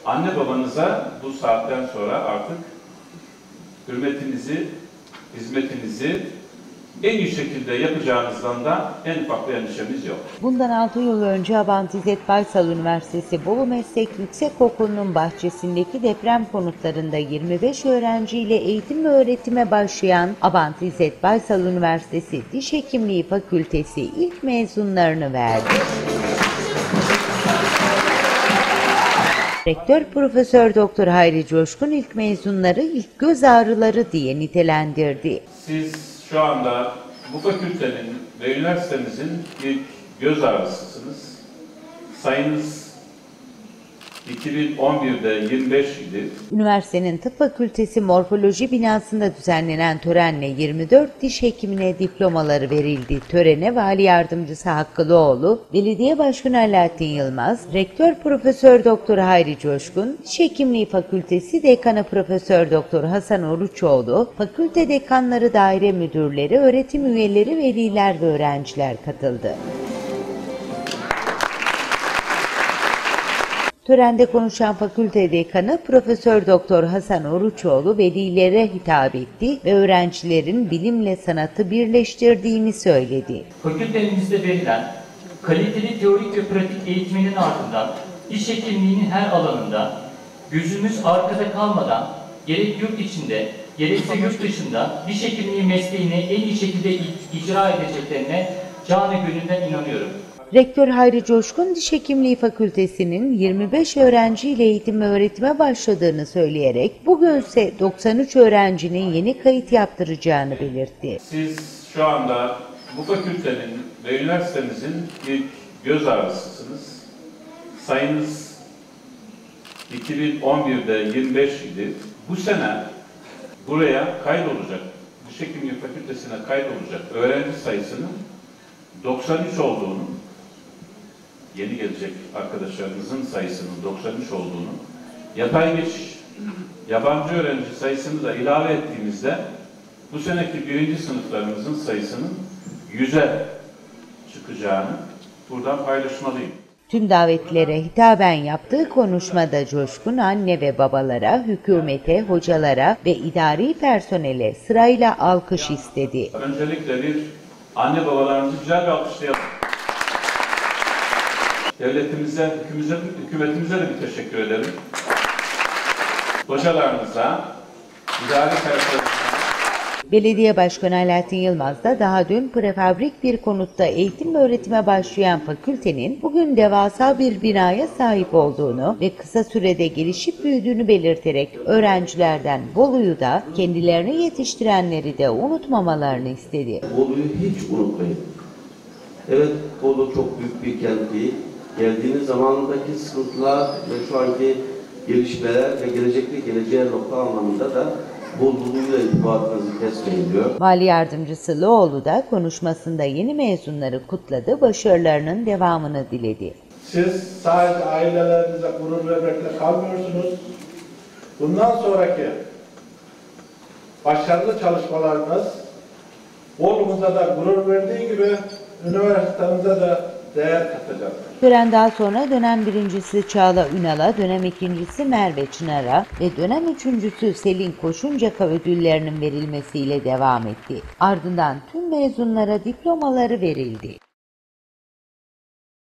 Anne babanıza bu saatten sonra artık hürmetinizi, hizmetinizi en iyi şekilde yapacağınızdan da en ufak bir endişemiz yok. Bundan 6 yıl önce Abant İzzet Baysal Üniversitesi Bolu Meslek Yüksekokulu'nun bahçesindeki deprem konutlarında 25 öğrenciyle eğitim ve öğretime başlayan Abant İzzet Baysal Üniversitesi Diş Hekimliği Fakültesi ilk mezunlarını verdi. Rektör Profesör Doktor Hayri Coşkun ilk mezunları ilk göz ağrıları diye nitelendirdi. Siz şu anda bu fakültenin ve üniversitemizin ilk göz ağrısısınız. Sayınız 2011'de 25 idi. Üniversitenin Tıp Fakültesi Morfoloji binasında düzenlenen törenle 24 diş hekimine diplomaları verildi. Törene Vali Yardımcısı Hakkılıoğlu, Belediye Başkanı Alaaddin Yılmaz, Rektör Profesör Doktor Hayri Coşkun, Diş Hekimliği Fakültesi Dekanı Profesör Doktor Hasan Oruçoğlu, fakülte dekanları, daire müdürleri, öğretim üyeleri, veliler ve öğrenciler katıldı. Törende konuşan fakülte dekanı Profesör Doktor Hasan Oruçoğlu velilere hitap etti ve öğrencilerin bilimle sanatı birleştirdiğini söyledi. Fakültemizde verilen kaliteli teorik ve pratik eğitiminin ardından diş hekimliğinin her alanında gözümüz arkada kalmadan gerek yurt içinde gerekse yurt dışında diş hekimliği mesleğini en iyi şekilde icra edeceklerine canı gönülden inanıyorum. Rektör Hayri Coşkun, Diş Hekimliği Fakültesi'nin 25 öğrenciyle eğitim ve öğretime başladığını söyleyerek bugünse 93 öğrencinin yeni kayıt yaptıracağını belirtti. Siz şu anda bu fakültenin ve üniversitemizin ilk göz ağrısısınız. Sayınız 2011'de 25 idi. Bu sene buraya kaydolacak, Diş Hekimliği Fakültesi'ne kaydolacak öğrenci sayısının 93 olduğunu, yeni gelecek arkadaşlarımızın sayısının 93 olduğunu, yatay geçiş, yabancı öğrenci sayısını da ilave ettiğimizde bu seneki birinci sınıflarımızın sayısının 100'e çıkacağını buradan paylaşmalıyım. Tüm davetlilere hitaben yaptığı konuşmada Coşkun, anne ve babalara, hükümete, hocalara ve idari personele sırayla alkış istedi. Öncelikle bir anne babalarımızı güzel bir alkışlayalım. Devletimize, hükümetimize de bir teşekkür ederim. Hocalarımıza, idari personelimize. Belediye Başkanı Alaaddin Yılmaz da daha dün prefabrik bir konutta eğitim ve öğretime başlayan fakültenin bugün devasa bir binaya sahip olduğunu ve kısa sürede gelişip büyüdüğünü belirterek öğrencilerden Bolu'yu da kendilerini yetiştirenleri de unutmamalarını istedi. Bolu'yu hiç unutmayın. Evet, Bolu çok büyük bir kent değil. Geldiğiniz zamandaki sıkıntılar ve şu anki gelişmeler ve gelecekte geleceğe nokta anlamında da Bolu'yla irtibatınızı kesmeyin diyor. Vali Yardımcısı Loğlu da konuşmasında yeni mezunları kutladı, başarılarının devamını diledi. Siz sadece ailelerinize gurur vermekle kalmıyorsunuz. Bundan sonraki başarılı çalışmalarınız Bolu'muza da gurur verdiği gibi üniversitemize de değer katacaktır. Tören daha sonra dönem birincisi Çağla Ünal'a, dönem ikincisi Merve Çınar'a ve dönem üçüncüsü Selin Koşuncak'a ödüllerinin verilmesiyle devam etti. Ardından tüm mezunlara diplomaları verildi.